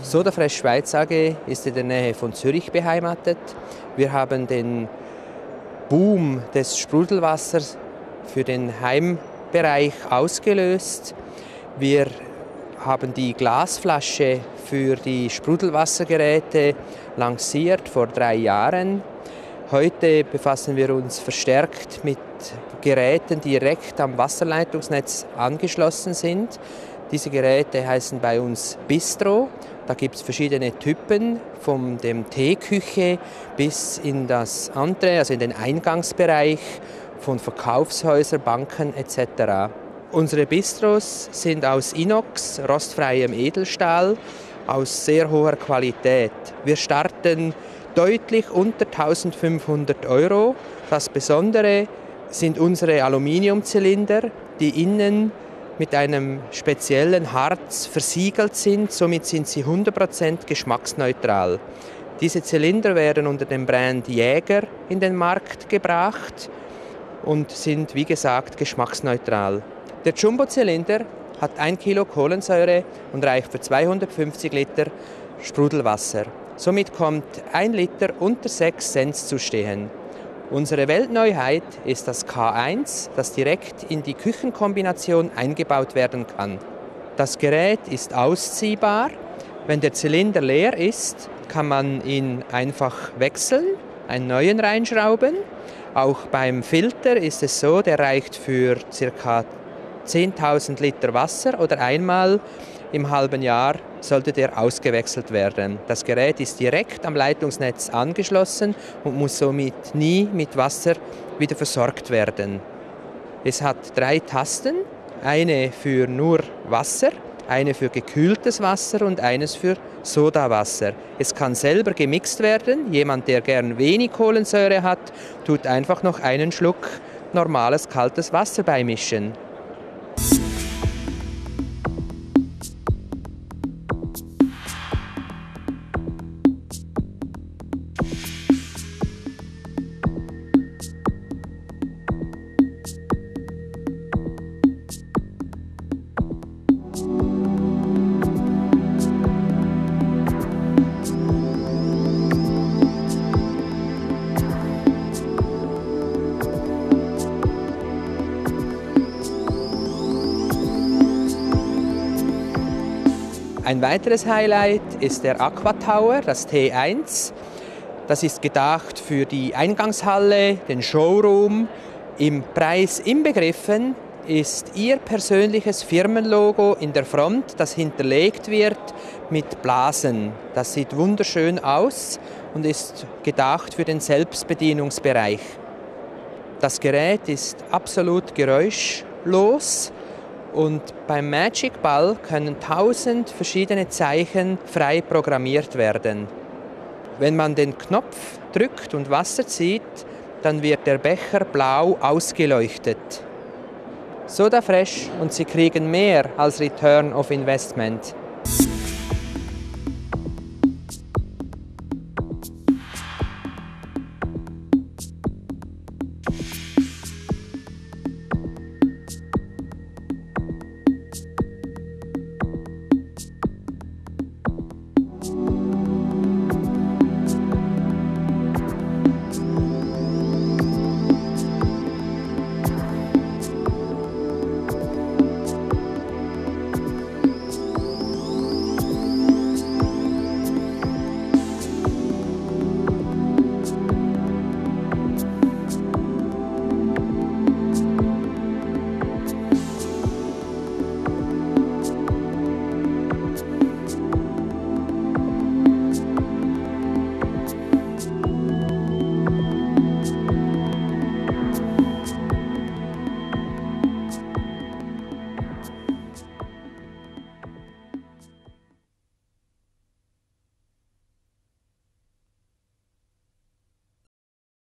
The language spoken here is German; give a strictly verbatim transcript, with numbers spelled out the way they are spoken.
Sodafresh Schweiz A G ist in der Nähe von Zürich beheimatet. Wir haben den Boom des Sprudelwassers für den Heimbereich ausgelöst. Wir haben die Glasflasche für die Sprudelwassergeräte lanciert vor drei Jahren. Heute befassen wir uns verstärkt mit Geräten, die direkt am Wasserleitungsnetz angeschlossen sind. Diese Geräte heißen bei uns Bistro. Da gibt es verschiedene Typen, von dem Teeküche bis in das Entree, also in den Eingangsbereich von Verkaufshäusern, Banken et cetera. Unsere Bistros sind aus Inox, rostfreiem Edelstahl, aus sehr hoher Qualität. Wir starten deutlich unter eintausendfünfhundert Euro. Das Besondere sind unsere Aluminiumzylinder, die innen mit einem speziellen Harz versiegelt sind. Somit sind sie hundert Prozent geschmacksneutral. Diese Zylinder werden unter dem Brand Jäger in den Markt gebracht und sind, wie gesagt, geschmacksneutral. Der Jumbo-Zylinder hat ein Kilo Kohlensäure und reicht für zweihundertfünfzig Liter Sprudelwasser. Somit kommt ein Liter unter sechs Cent zu stehen. Unsere Weltneuheit ist das K eins, das direkt in die Küchenkombination eingebaut werden kann. Das Gerät ist ausziehbar. Wenn der Zylinder leer ist, kann man ihn einfach wechseln, einen neuen reinschrauben. Auch beim Filter ist es so, der reicht für ca. zehntausend Liter Wasser oder einmal im halben Jahr sollte der ausgewechselt werden. Das Gerät ist direkt am Leitungsnetz angeschlossen und muss somit nie mit Wasser wieder versorgt werden. Es hat drei Tasten, eine für nur Wasser, eine für gekühltes Wasser und eines für Sodawasser. Es kann selber gemixt werden. Jemand, der gern wenig Kohlensäure hat, tut einfach noch einen Schluck normales kaltes Wasser beimischen. Ein weiteres Highlight ist der Aqua Tower, das T eins. Das ist gedacht für die Eingangshalle, den Showroom. Im Preis inbegriffen ist Ihr persönliches Firmenlogo in der Front, das hinterlegt wird mit Blasen. Das sieht wunderschön aus und ist gedacht für den Selbstbedienungsbereich. Das Gerät ist absolut geräuschlos. Und beim Magic Ball können tausend verschiedene Zeichen frei programmiert werden. Wenn man den Knopf drückt und Wasser zieht, dann wird der Becher blau ausgeleuchtet. Sodafresh und Sie kriegen mehr als Return of Investment.